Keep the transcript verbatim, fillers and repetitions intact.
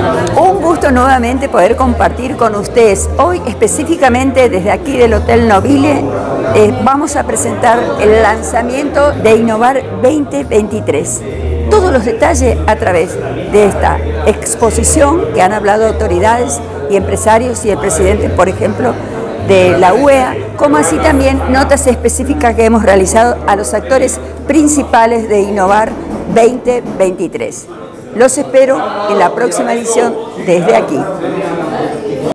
Un gusto nuevamente poder compartir con ustedes. Hoy específicamente desde aquí del Hotel Nobile eh, vamos a presentar el lanzamiento de Innovar veinte veintitrés. Todos los detalles a través de esta exposición que han hablado autoridades y empresarios y el presidente, por ejemplo, de la U E A, como así también notas específicas que hemos realizado a los actores principales de Innovar veinte veintitrés. Los espero en la próxima edición desde aquí.